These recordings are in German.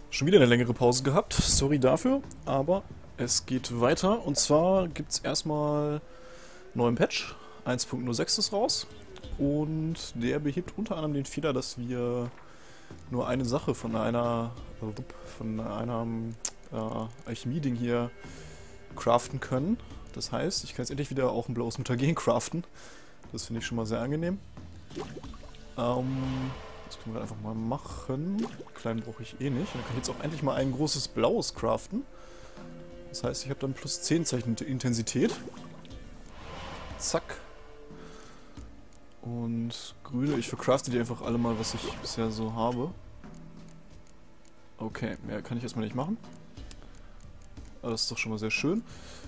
Schon wieder eine längere Pause gehabt, sorry dafür, aber es geht weiter. Und zwar gibt es erstmal einen neuen Patch, 1.06 ist raus. Und der behebt unter anderem den Fehler, dass wir nur eine Sache von einem Alchemie-Ding hier craften können. Das heißt, ich kann jetzt endlich wieder auch ein blaues Mutagen craften. Das finde ich schon mal sehr angenehm. Das können wir einfach mal machen. Klein brauche ich eh nicht. Dann kann ich jetzt auch endlich mal ein großes blaues craften. Das heißt, ich habe dann plus 10 Zeichen Intensität. Zack. Und grüne, ich vercrafte die einfach alle mal, was ich bisher so habe. Okay, mehr kann ich erstmal nicht machen. Aber das ist doch schon mal sehr schön.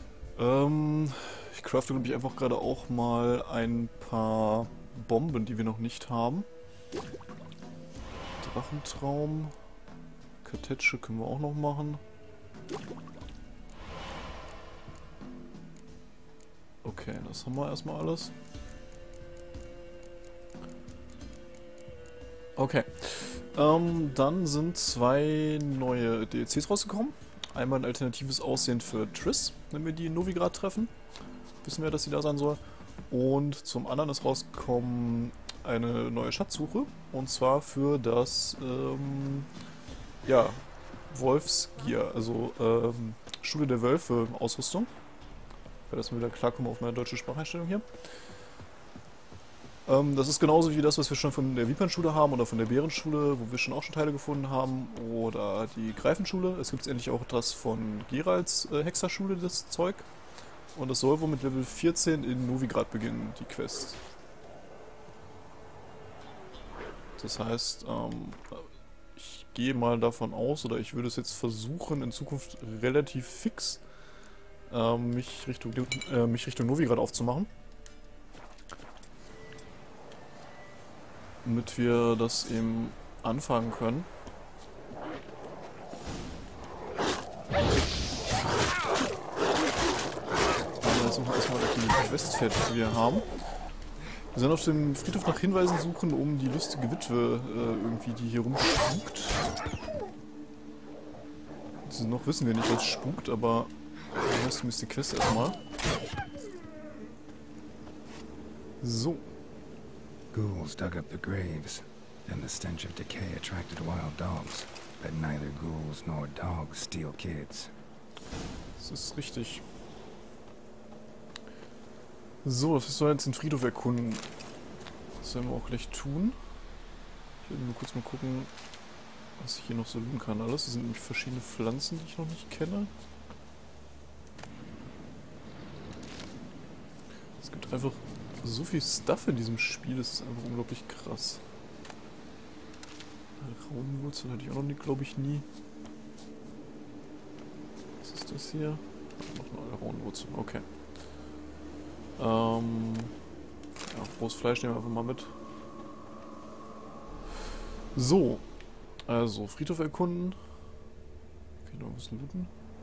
Ich crafte, glaube ich, einfach gerade auch mal ein paar Bomben, die wir noch nicht haben. Drachentraum. Kartätsche können wir auch noch machen. Okay, das haben wir erstmal alles. Okay. Dann sind zwei neue DLCs rausgekommen. Einmal ein alternatives Aussehen für Triss, wenn wir die in Novigrad treffen. Wissen wir, dass sie da sein soll. Und zum anderen ist rausgekommen eine neue Schatzsuche. Und zwar für das, ja, Wolfsgear, also Schule der Wölfe Ausrüstung. Ich werde das mal wieder klarkommen auf meine deutsche Spracheinstellung hier. Das ist genauso wie das, was wir schon von der Vipernschule haben oder von der Bärenschule, wo wir schon auch schon Teile gefunden haben, oder die Greifenschule. Es gibt endlich auch das von Geralds Hexerschule, das Zeug. Und das soll wohl mit Level 14 in Novigrad beginnen, die Quest. Das heißt, ich gehe mal davon aus, oder ich würde es jetzt versuchen, in Zukunft relativ fix mich Richtung Novigrad aufzumachen. Damit wir das eben anfangen können. Aber jetzt noch erstmal die Quest fertig, die wir haben. Wir sind auf dem Friedhof nach Hinweisen suchen, um die lustige Witwe irgendwie, die hier rumspukt. Also noch wissen wir nicht, was spukt, aber am besten ist die Quest erstmal. So. Ghouls dug up the graves, and the stench of decay attracted wild dogs. But neither ghouls nor dogs steal kids. Das ist richtig. So, das soll jetzt den Friedhof erkunden. Das werden wir auch gleich tun. Ich will nur kurz mal gucken, was ich hier noch so tun kann. Alles, das sind nämlich verschiedene Pflanzen, die ich noch nicht kenne. Es gibt einfach so viel Stuff in diesem Spiel, das ist einfach unglaublich krass. Raunwurzel hatte ich auch noch nie, glaube ich, nie. Was ist das hier? Noch eine Raunwurzel, okay. Ja, rohes Fleisch nehmen wir einfach mal mit. So. Also, Friedhof erkunden. Okay, noch ein bisschen looten.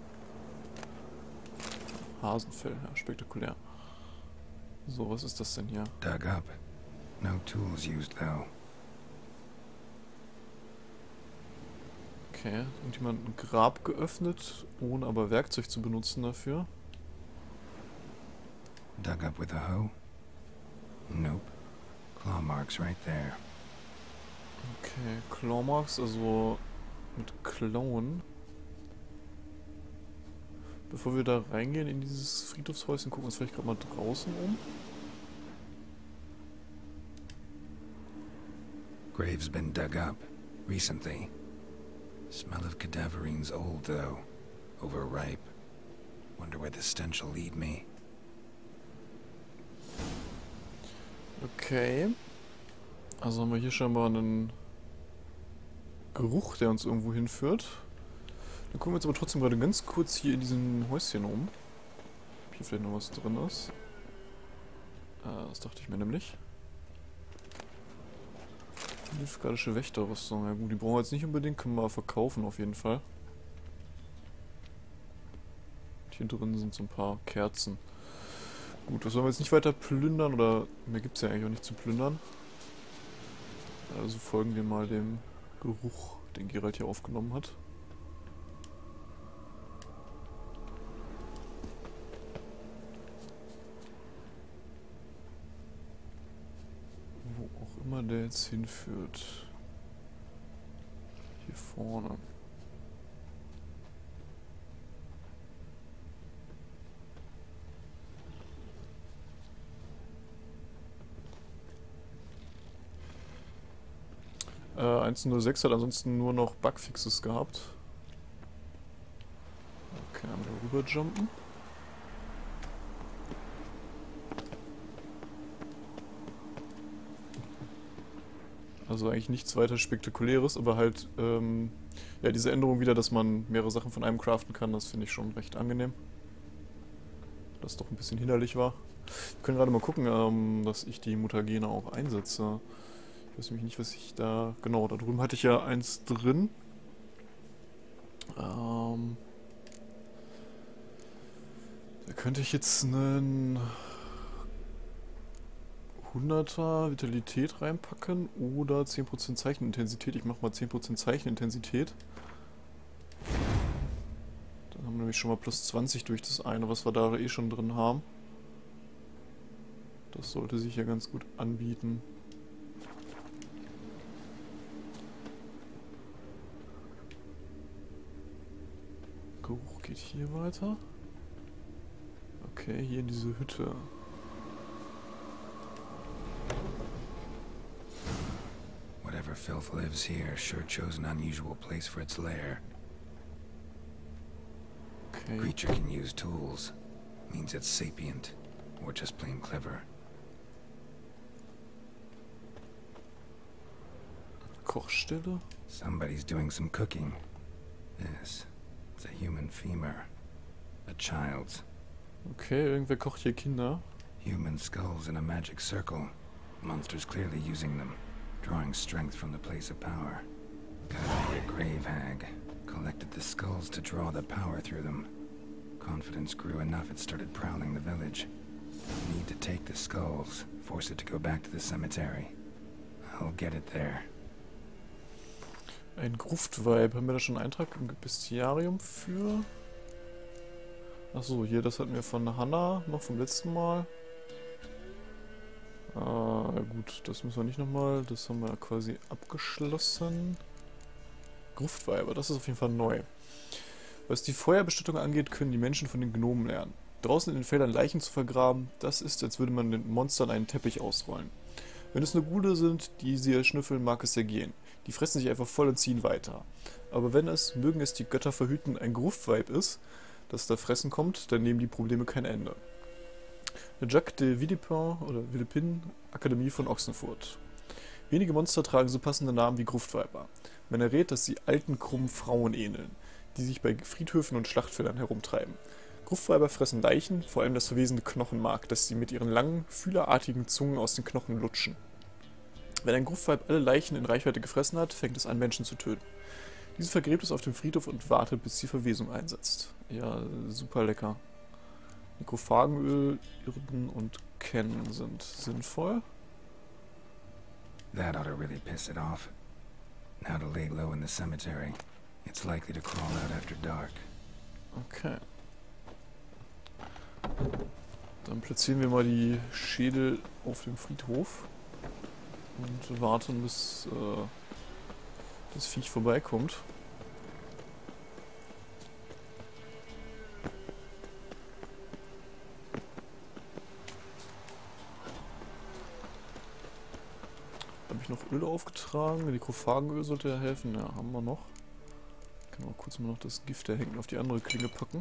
Hasenfell, ja, spektakulär. So, was ist das denn hier? Dug up. No tools used though. Okay, irgendjemand ein Grab geöffnet, ohne aber Werkzeug zu benutzen dafür. Dug up with a hoe? Nope. Claw marks right there. Okay, Clawmarks, also mit Klauen. Bevor wir da reingehen in dieses Friedhofshäuschen, gucken wir uns vielleicht gerade mal draußen um. Grave's been dug up. Recently. Smell of cadaverines old though. Overripe. Wonder where the stench will lead me. Okay. Also haben wir hier scheinbar einen Geruch, der uns irgendwo hinführt. Dann gucken wir jetzt aber trotzdem gerade ganz kurz hier in diesem Häuschen um. Ob hier vielleicht noch was drin ist. Das dachte ich mir nämlich. Nilfgaardische Wächterrüstung. Ja gut, die brauchen wir jetzt nicht unbedingt, können wir verkaufen auf jeden Fall. Und hier drin sind so ein paar Kerzen. Gut, das sollen wir jetzt nicht weiter plündern, oder mehr gibt es ja eigentlich auch nicht zu plündern. Also folgen wir mal dem Geruch, den Geralt hier aufgenommen hat. immer der jetzt hinführt. Hier vorne. Äh, 1.06 hat ansonsten nur noch Bugfixes gehabt. Okay, dann rüberjumpen. Also eigentlich nichts weiter Spektakuläres, aber halt, ja, diese Änderung wieder, dass man mehrere Sachen von einem craften kann, das finde ich schon recht angenehm. Das doch ein bisschen hinderlich war. Wir können gerade mal gucken, dass ich die Mutagene auch einsetze. Ich weiß nämlich nicht, was ich da... Genau, da drüben hatte ich ja eins drin. Da könnte ich jetzt einen 100er Vitalität reinpacken oder 10% Zeichenintensität. Ich mache mal 10% Zeichenintensität. Dann haben wir nämlich schon mal plus 20 durch das eine, was wir da eh schon drin haben. Das sollte sich ja ganz gut anbieten. Geruch geht hier weiter. Okay, hier in diese Hütte. Whatever filth lives here sure chose an unusual place for its lair. Okay. Creature can use tools. Means it's sapient. Or just plain clever. Kochstelle. Somebody's doing some cooking. Yes. It's a human femur. A child's. Okay, irgendwer kocht hier Kinder. Human skulls in a magic circle. Monsters clearly using them. Drawing strength from the place of power. Gotta be a grave hag. Collected the skulls to draw the power through them. Confidence grew enough it started prowling the village. Need to take the skulls. Force it to go back to the cemetery. I'll get it there. Ein Gruftweib. Haben wir da schon einen Eintrag im Bestiarium für? Achso, hier, das hatten wir von Hannah noch vom letzten Mal. Gut, das müssen wir nicht nochmal. Das haben wir quasi abgeschlossen. Gruftweiber, das ist auf jeden Fall neu. Was die Feuerbestattung angeht, können die Menschen von den Gnomen lernen. Draußen in den Feldern Leichen zu vergraben, das ist, als würde man den Monstern einen Teppich ausrollen. Wenn es nur Gule sind, die sie erschnüffeln, mag es ja gehen. Die fressen sich einfach voll und ziehen weiter. Aber wenn es, mögen es die Götter verhüten, ein Gruftweib ist, das da fressen kommt, dann nehmen die Probleme kein Ende. Jacques de Villepin oder Villepin, Akademie von Ochsenfurt. Wenige Monster tragen so passende Namen wie Gruftweiber. Man errät, dass sie alten, krummen Frauen ähneln, die sich bei Friedhöfen und Schlachtfeldern herumtreiben. Gruftweiber fressen Leichen, vor allem das verwesende Knochenmark, das sie mit ihren langen, fühlerartigen Zungen aus den Knochen lutschen. Wenn ein Gruftweib alle Leichen in Reichweite gefressen hat, fängt es an, Menschen zu töten. Diese vergräbt es auf dem Friedhof und wartet, bis die Verwesung einsetzt. Ja, super lecker. Nekrophagenöl, Irden und Ken sind sinnvoll. That ought to really piss it off. Now to lay low in the cemetery. It's likely to crawl out after dark. Okay. Dann platzieren wir mal die Schädel auf dem Friedhof und warten, bis das Viech vorbeikommt. Habe ich noch Öl aufgetragen? Nekrophagenöl sollte ja helfen. Ja, haben wir noch. Können wir kurz mal noch das Gift der Henken auf die andere Klinge packen.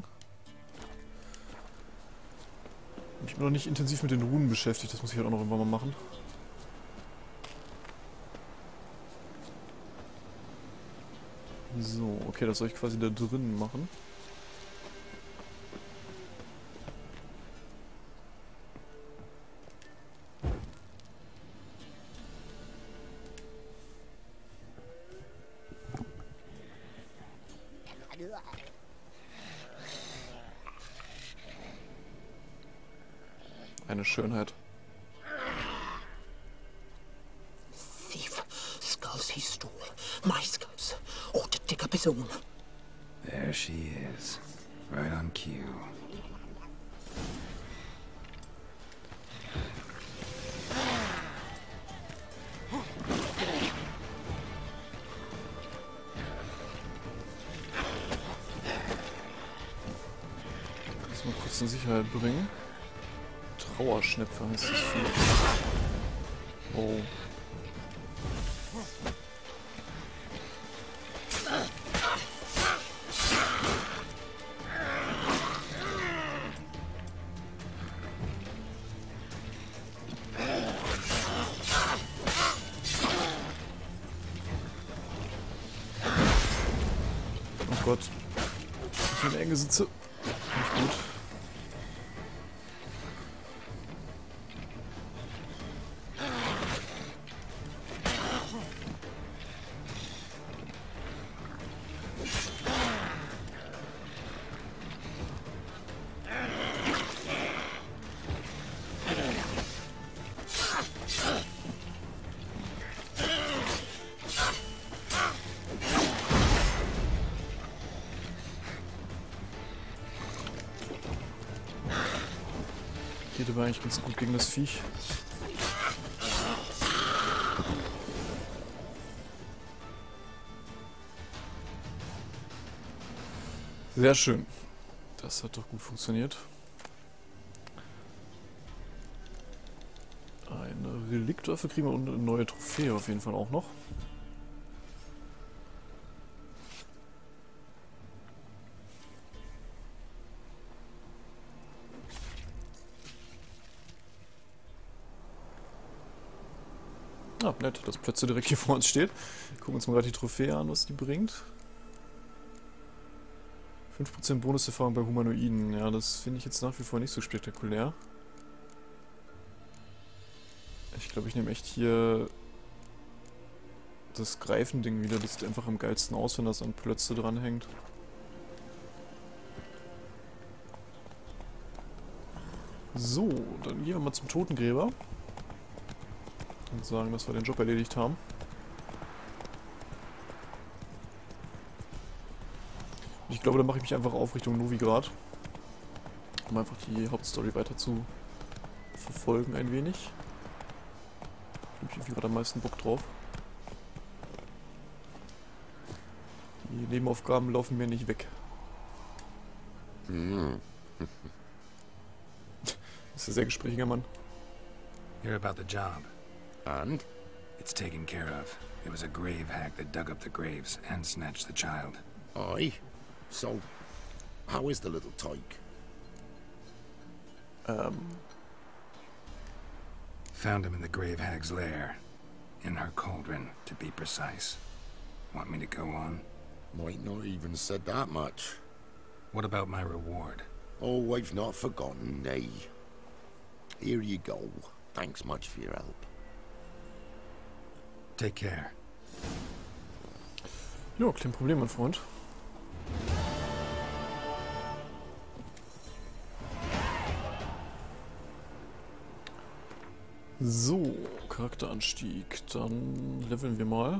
Ich bin noch nicht intensiv mit den Runen beschäftigt, das muss ich halt auch noch irgendwann mal machen. So, okay, das soll ich quasi da drin machen. Eine Schönheit. Thief. Skulls he stole. My skulls. Ought to dig up his own. There she is. Right on cue. etwas in Sicherheit bringen. Trauerschnepfe heißt das Vieh. Oh. Oh Gott. Ich in der Enge sitze. Nicht gut. Geht aber eigentlich ganz gut gegen das Viech. Sehr schön. Das hat doch gut funktioniert. Eine Reliktwaffe kriegen wir und eine neue Trophäe auf jeden Fall auch noch. Ah, nett, dass Plötze direkt hier vor uns steht. Gucken uns mal gerade die Trophäe an, was die bringt. 5% Bonuserfahrung bei Humanoiden. Ja, das finde ich jetzt nach wie vor nicht so spektakulär. Ich glaube, ich nehme echt hier das Greifending wieder. Das sieht einfach am geilsten aus, wenn das an Plötze dranhängt. So, dann gehen wir mal zum Totengräber. Und sagen, dass wir den Job erledigt haben. Und ich glaube, da mache ich mich einfach auf Richtung Novigrad. Um einfach die Hauptstory weiter zu verfolgen ein wenig. Da habe ich irgendwie gerade am meisten Bock drauf. Die Nebenaufgaben laufen mir nicht weg. Das ist ein sehr gesprächiger Mann. Hear about the job. And? It's taken care of. It was a grave hag that dug up the graves and snatched the child. Aye. So, how is the little tyke? Found him in the grave hag's lair. In her cauldron, to be precise. Want me to go on? Might not even said that much. What about my reward? Oh, I've not forgotten, nay. Here you go. Thanks much for your help. Take care. Jo, kein Problem, mein Freund. So, Charakteranstieg. Dann leveln wir mal.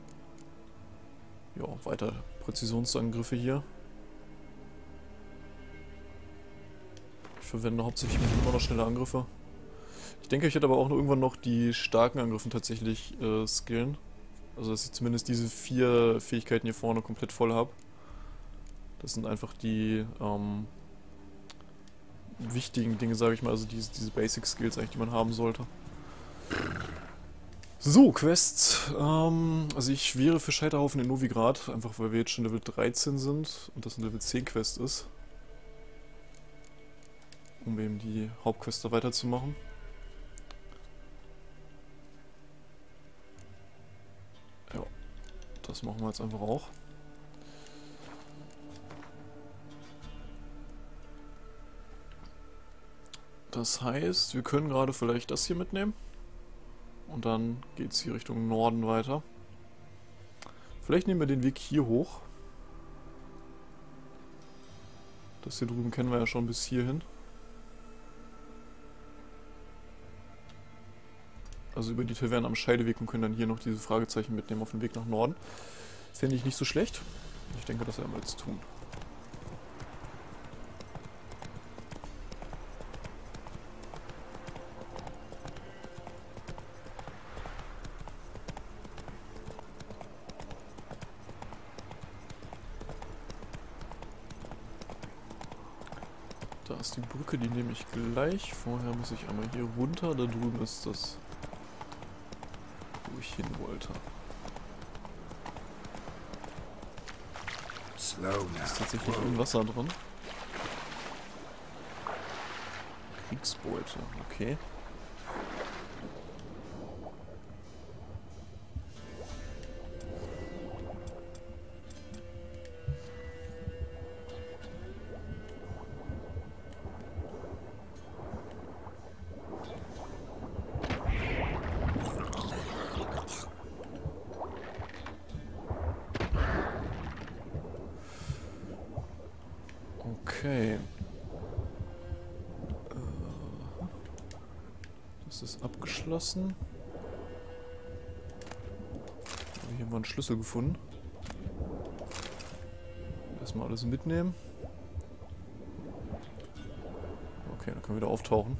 Ja, weiter Präzisionsangriffe hier. Ich verwende hauptsächlich immer noch schnelle Angriffe. Ich denke, ich werde aber auch irgendwann noch die starken Angriffe tatsächlich skillen. Also, dass ich zumindest diese 4 Fähigkeiten hier vorne komplett voll habe. Das sind einfach die wichtigen Dinge, sage ich mal. Also diese Basic Skills eigentlich, die man haben sollte. So, Quests. Also ich wäre für Scheiterhaufen in Novigrad, einfach weil wir jetzt schon Level 13 sind und das ein Level 10 Quest ist. Um eben die Hauptquest da weiterzumachen. Ja, das machen wir jetzt einfach auch. Das heißt, wir können gerade vielleicht das hier mitnehmen. Und dann geht es hier Richtung Norden weiter. Vielleicht nehmen wir den Weg hier hoch. Das hier drüben kennen wir ja schon bis hierhin. Also über die Taverne am Scheideweg und können dann hier noch diese Fragezeichen mitnehmen auf dem Weg nach Norden. Fände ich nicht so schlecht. Ich denke, das werden wir jetzt tun. Da ist die Brücke, die nehme ich gleich. Vorher muss ich einmal hier runter. Da drüben ist das, wo ich hin wollte. Slow Da ist now. tatsächlich ein Wasser drin. Kriegsbeute, okay. Okay. Das ist abgeschlossen. Hier haben wir einen Schlüssel gefunden. Erstmal alles mitnehmen. Okay, dann können wir wieder auftauchen.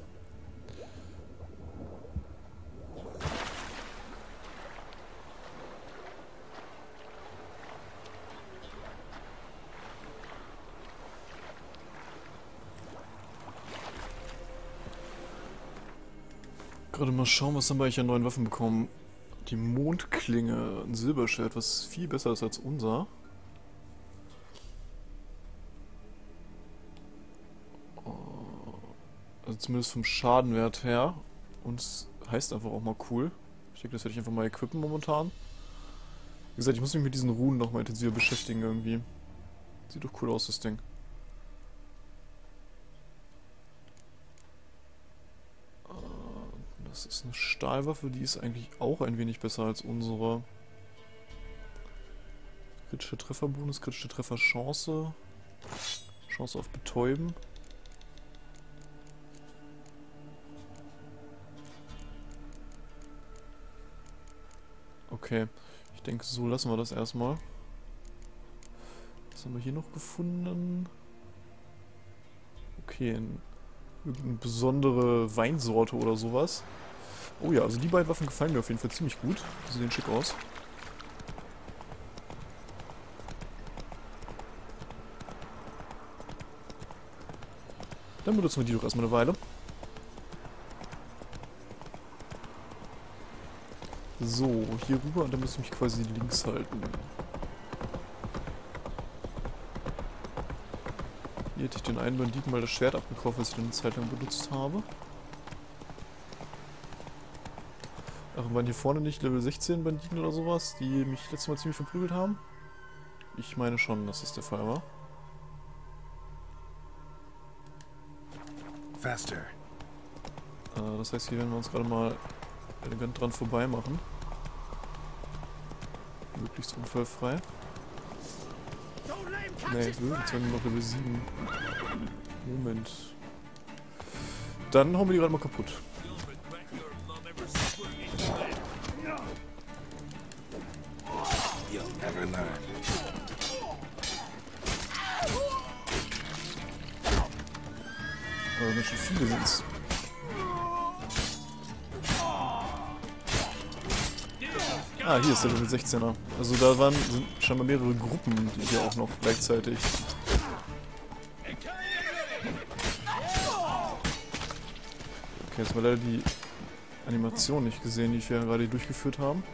Gerade mal schauen, was haben wir eigentlich an neuen Waffen bekommen. Die Mondklinge, ein Silberschwert, was viel besser ist als unser. Also zumindest vom Schadenwert her. Und es heißt einfach auch mal cool. Ich denke, das werde ich einfach mal equippen momentan. Wie gesagt, ich muss mich mit diesen Runen noch mal intensiver beschäftigen irgendwie. Sieht doch cool aus, das Ding. Das ist eine Stahlwaffe, die ist eigentlich auch ein wenig besser als unsere. Kritische Trefferbonus, kritische Trefferchance. Chance auf Betäuben. Okay, ich denke, so lassen wir das erstmal. Was haben wir hier noch gefunden? Okay, irgendeine besondere Weinsorte oder sowas. Oh ja, also die beiden Waffen gefallen mir auf jeden Fall ziemlich gut. Die sehen schick aus. Dann benutzen wir die doch erstmal eine Weile. So, hier rüber und dann muss ich mich quasi links halten. Hier hätte ich den einen Banditen mal das Schwert abgekauft, was ich dann eine Zeit lang benutzt habe. Ach, waren hier vorne nicht Level 16 Banditen oder sowas, die mich letztes Mal ziemlich verprügelt haben? Ich meine schon, dass das der Fall war. Faster. Das heißt, hier werden wir uns gerade mal elegant dran vorbei machen. Möglichst unfallfrei. Ne, jetzt werden wir noch Level 7. Moment. Dann hauen wir die gerade mal kaputt. You'll never learn. Aber ganz schön viele sind's. Ah, hier ist der Level 16er. Also da sind scheinbar mehrere Gruppen, die hier auch noch gleichzeitig. Okay, jetzt haben wir leider die Animation nicht gesehen, die wir gerade durchgeführt haben.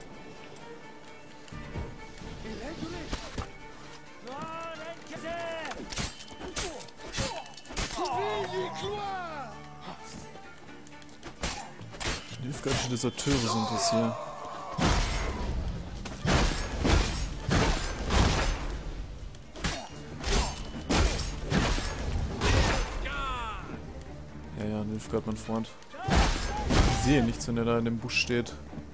Nilfgaardische Deserteure sind das hier. Ja, Nilfgaard, mein Freund. Ich sehe nichts, wenn der da in dem Busch steht.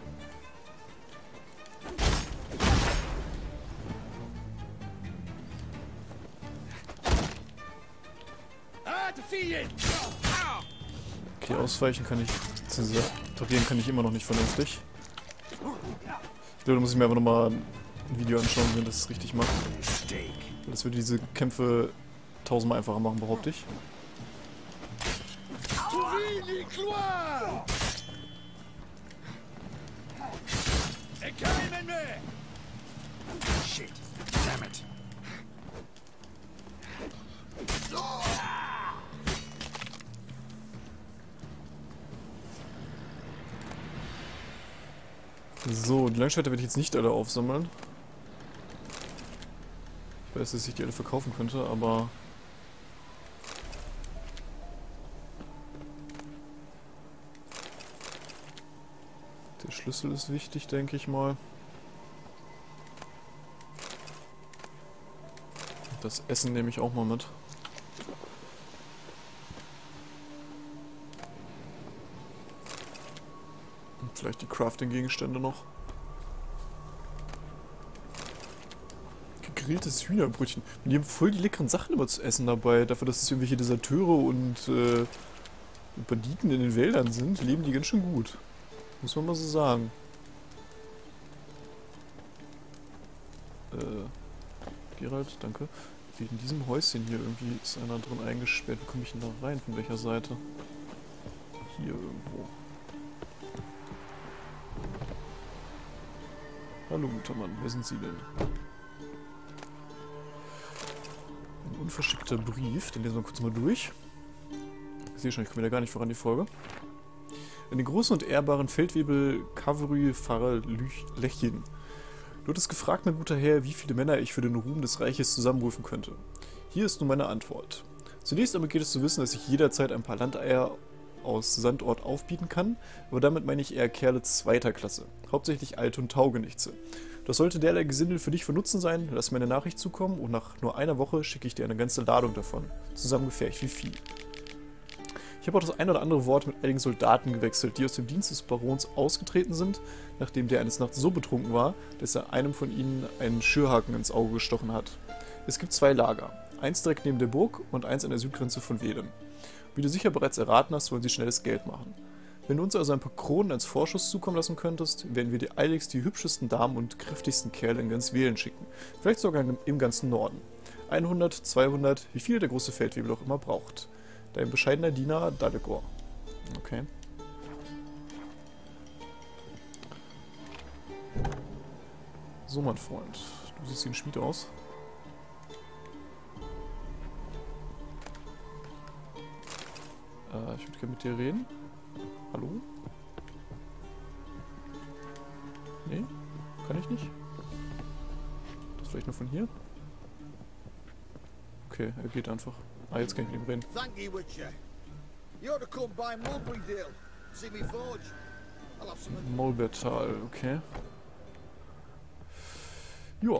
Okay, ausweichen kann ich, parieren kann ich immer noch nicht vernünftig. Ich glaube, da muss ich mir einfach nochmal ein Video anschauen, wie man das richtig macht. Das würde diese Kämpfe tausendmal einfacher machen, behaupte ich. Shit. Damn it. So, die Langschwerter werde ich jetzt nicht alle aufsammeln. Ich weiß, dass ich die alle verkaufen könnte, aber... Der Schlüssel ist wichtig, denke ich mal. Das Essen nehme ich auch mal mit. Und vielleicht die Crafting-Gegenstände noch. Gegrilltes Hühnerbrötchen. Und die haben voll die leckeren Sachen immer zu essen dabei. Dafür, dass es irgendwelche Deserteure und Banditen in den Wäldern sind, leben die ganz schön gut. Muss man mal so sagen. Gerald, danke. Wie in diesem Häuschen hier irgendwie ist einer drin eingesperrt. Wie komme ich denn da rein? Von welcher Seite? Hier irgendwo. Hallo guter Mann, wer sind Sie denn? Ein unverschickter Brief, den lesen wir kurz mal durch. Ich sehe schon, ich komme da gar nicht voran, die Folge. In den großen und ehrbaren Feldwebel Kavry Pfarrer Lechien. Du hattest gefragt, mein guter Herr, wie viele Männer ich für den Ruhm des Reiches zusammenrufen könnte. Hier ist nun meine Antwort. Zunächst einmal geht es zu wissen, dass ich jederzeit ein paar Landeier aus Sandort aufbieten kann, aber damit meine ich eher Kerle zweiter Klasse, hauptsächlich Alte und Taugenichtse. Das sollte derlei Gesindel für dich von Nutzen sein, lass mir eine Nachricht zukommen und nach nur einer Woche schicke ich dir eine ganze Ladung davon, zusammengefercht wie Vieh. Ich habe auch das ein oder andere Wort mit einigen Soldaten gewechselt, die aus dem Dienst des Barons ausgetreten sind, nachdem der eines Nachts so betrunken war, dass er einem von ihnen einen Schürhaken ins Auge gestochen hat. Es gibt zwei Lager, eins direkt neben der Burg und eins an der Südgrenze von Wedem. Wie du sicher bereits erraten hast, wollen sie schnelles Geld machen. Wenn du uns also ein paar Kronen als Vorschuss zukommen lassen könntest, werden wir dir eiligst die hübschesten Damen und kräftigsten Kerle in ganz Wählen schicken, vielleicht sogar im ganzen Norden. 100, 200, wie viel der große Feldwebel auch immer braucht. Dein bescheidener Diener Dalegor. Okay. So, mein Freund. Du siehst wie ein Schmied aus. Ich würde gerne mit dir reden. Hallo? Nee? Kann ich nicht? Das vielleicht nur von hier? Okay, er geht einfach. Ah, jetzt kann ich mit ihm reden. Thank you, Witcher. You ought to come by Mulberrydale. See me forge. I'll have some. Molbertal, okay. Joa.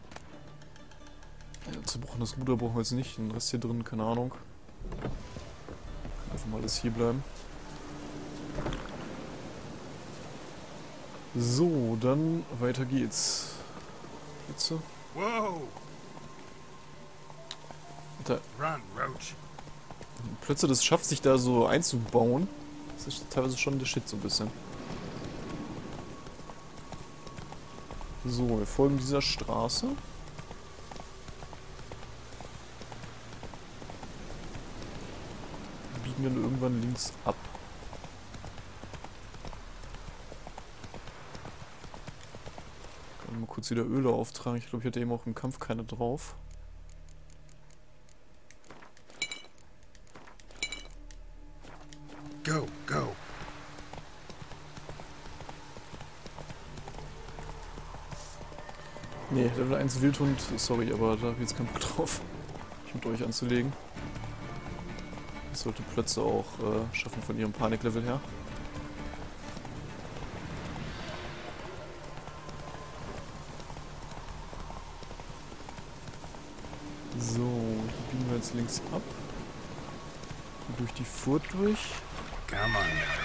Ja, zerbrochenes Ruder brauchen wir jetzt nicht. Den Rest hier drin, keine Ahnung. Kann einfach mal alles hier bleiben. So, dann weiter geht's. Jetzt so. Whoa! Da. Run, Roach. Plötzlich das schafft, sich da so einzubauen. Das ist teilweise schon der Shit so ein bisschen. So, wir folgen dieser Straße. Biegen dann irgendwann links ab. Kann mal kurz wieder Öle auftragen. Ich glaube, ich hatte eben auch im Kampf keine drauf. Go, go. Nee, Level 1 Wildhund, sorry, aber da habe ich jetzt keinen Bock drauf, mich mit euch anzulegen. Das sollte Plötze auch schaffen von ihrem Paniklevel her. So, hier biegen wir jetzt links ab. Durch die Furt durch. Come on now.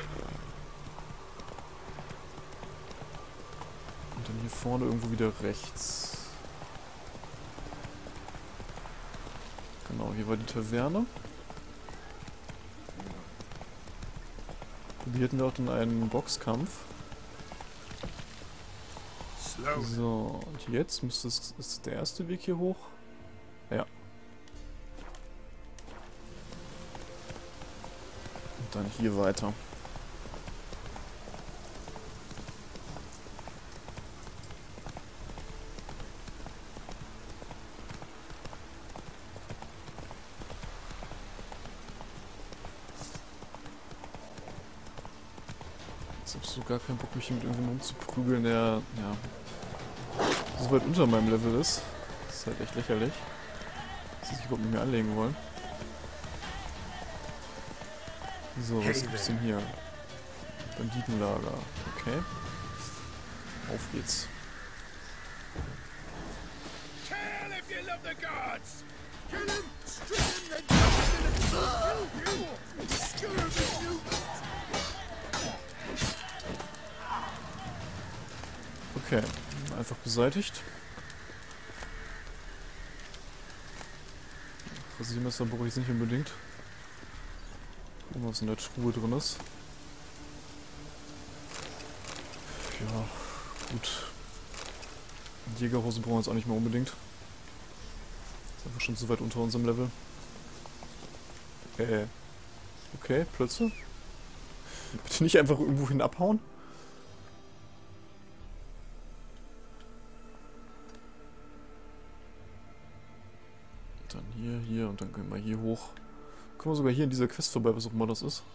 Und dann hier vorne irgendwo wieder rechts. Genau, hier war die Taverne. Wir hatten auch dann einen Boxkampf. Slow. So, und jetzt müsste es, ist der erste Weg hier hoch. Ja. Und dann hier weiter. Jetzt hab ich so gar keinen Bock, mich hier mit irgendjemandem umzuprügeln, der, ja, so weit unter meinem Level ist. Das ist halt echt lächerlich, dass sie sich überhaupt mit mir anlegen wollen. So, was gibt's denn hier? Banditenlager. Okay. Auf geht's. Kill if you love the gods! Kill him! Strip him! Then kill him! You! Scurvy you! Okay, einfach beseitigt. Rasiermesser brauche ich jetzt nicht unbedingt. Gucken, was in der Truhe drin ist. Ja, gut. Jägerhose brauchen wir jetzt auch nicht mehr unbedingt. Ist einfach schon zu weit unter unserem Level. Okay, Plötze. Bitte nicht einfach irgendwo hin abhauen. Dann hier und dann können wir hier hoch. Kommen wir sogar hier in dieser Quest vorbei, was auch immer das ist.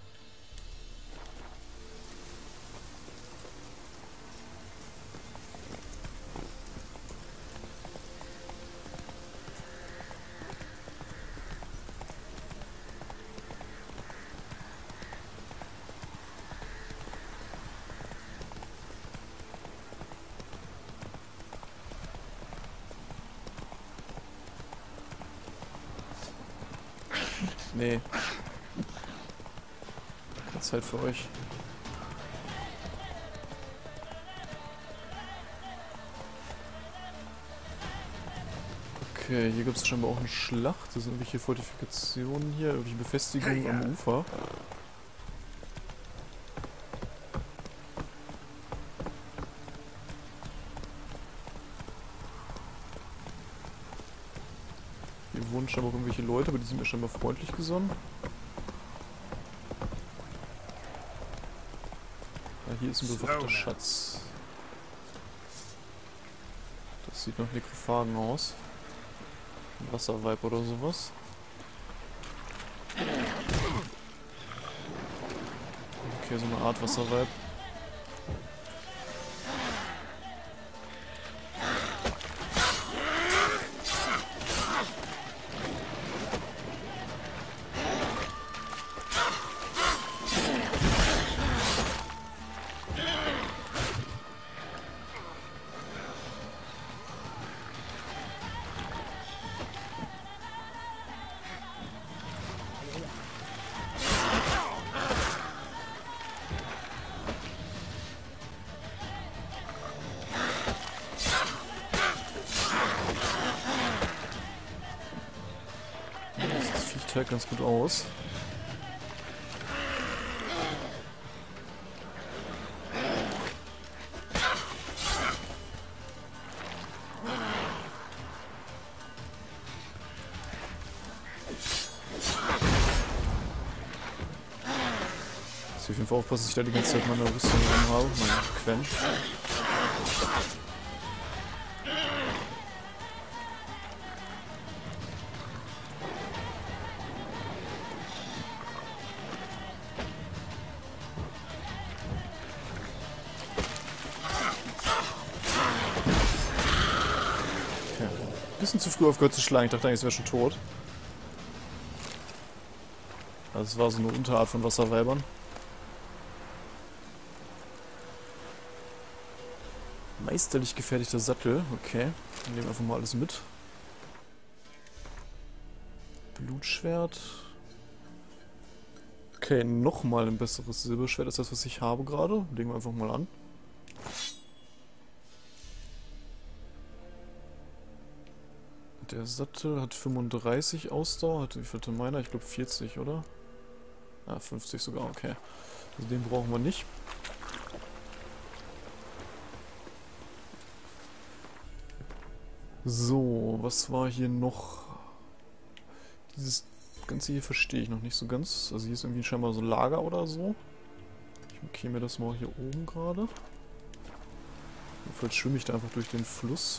Nee. Keine Zeit für euch. Okay, hier gibt es scheinbar auch eine Schlacht. Das sind irgendwelche Fortifikationen hier, irgendwelche Befestigungen am Ufer. Hier wohnen scheinbar auch irgendwelche Leute, aber die sind mir scheinbar freundlich gesonnen. Ja, hier ist ein bewachter Schatz. Das sieht nach Nekrophagen aus. Ein Wasserweib oder sowas. Okay, so eine Art Wasserweib. Das Viech hält ganz gut aus. Ich muss auf jeden Fall aufpassen, dass ich da die ganze Zeit meine Rüstung dran habe, mein Quench. Okay. Bisschen zu früh aufgehört zu schlagen, ich dachte eigentlich, es wäre schon tot. Also es war so eine Unterart von Wasserweibern. Meisterlich gefertigter Sattel, okay. Dann nehmen wir einfach mal alles mit. Blutschwert. Okay, nochmal ein besseres Silberschwert als das, was ich habe gerade. Legen wir einfach mal an. Der Sattel hat 35 Ausdauer. Hat wie viel hatte meiner? Ich glaube 40, oder? Ah, 50 sogar, okay. Also den brauchen wir nicht. So, was war hier noch? Dieses Ganze hier verstehe ich noch nicht so ganz. Also hier ist irgendwie scheinbar so ein Lager oder so. Ich markiere mir das mal hier oben gerade. Jedenfalls schwimme ich da einfach durch den Fluss.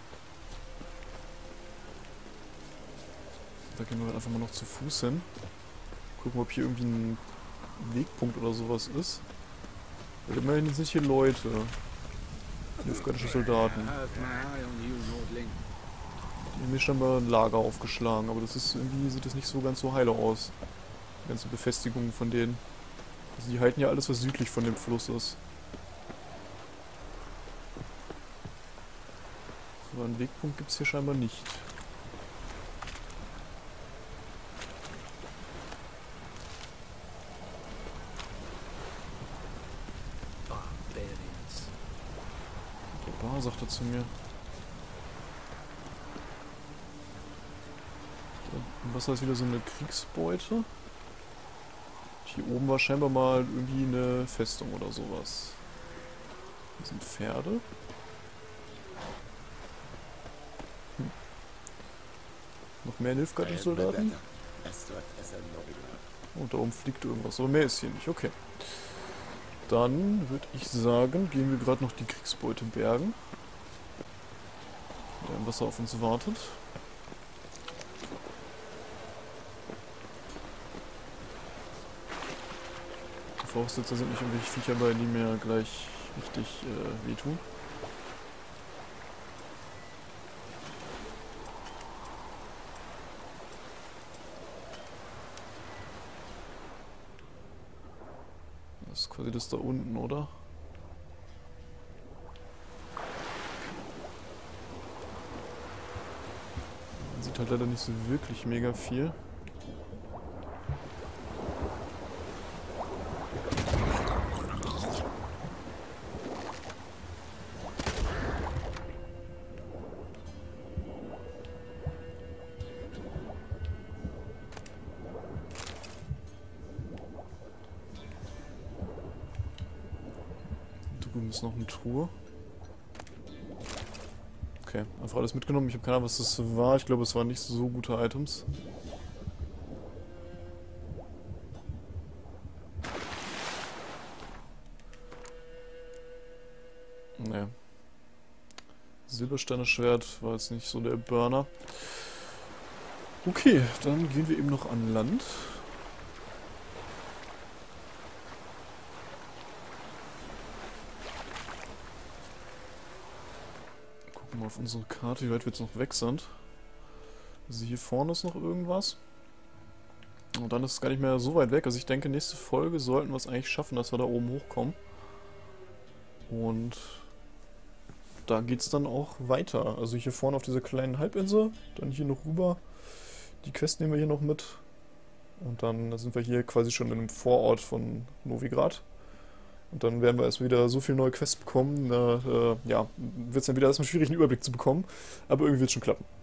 Da gehen wir dann einfach mal noch zu Fuß hin. Gucken, ob hier irgendwie ein Wegpunkt oder sowas ist. Weil immerhin sind hier Leute. Nilfgaardische Soldaten. I have my eye on you, Nordling. Die haben mir scheinbar ein Lager aufgeschlagen, aber das ist irgendwie, sieht das nicht so ganz so heile aus. Die ganze Befestigung von denen. Also die halten ja alles, was südlich von dem Fluss ist. Aber einen Wegpunkt gibt es hier scheinbar nicht. Barbarians. Barbar, sagt er zu mir. Im Wasser ist wieder so eine Kriegsbeute. Hier oben war scheinbar mal irgendwie eine Festung oder sowas. Hier sind Pferde. Noch mehr Nilfgaardische Soldaten. Und da oben fliegt irgendwas, aber mehr ist hier nicht. Okay. Dann würde ich sagen, gehen wir gerade noch die Kriegsbeute bergen. Der im Wasser auf uns wartet. Voraussetzer sind nicht irgendwelche Viecher bei, die mir gleich richtig wehtun. Das ist quasi das da unten, oder? Man sieht halt leider nicht so wirklich mega viel. Drüben ist noch eine Truhe. Okay, einfach alles mitgenommen. Ich habe keine Ahnung, was das war. Ich glaube, es waren nicht so gute Items. Nee. Silbersteiner Schwert war jetzt nicht so der Burner. Okay, dann gehen wir eben noch an Land. Gucken wir auf unsere Karte, wie weit wir jetzt noch weg sind. Also hier vorne ist noch irgendwas. Und dann ist es gar nicht mehr so weit weg. Also ich denke, nächste Folge sollten wir es eigentlich schaffen, dass wir da oben hochkommen. Und da geht es dann auch weiter. Also hier vorne auf dieser kleinen Halbinsel, dann hier noch rüber. Die Quest nehmen wir hier noch mit. Und dann sind wir hier quasi schon in einem Vorort von Novigrad. Und dann werden wir erst wieder so viele neue Quests bekommen. Ja, wird es dann wieder erstmal schwierig, einen Überblick zu bekommen. Aber irgendwie wird es schon klappen.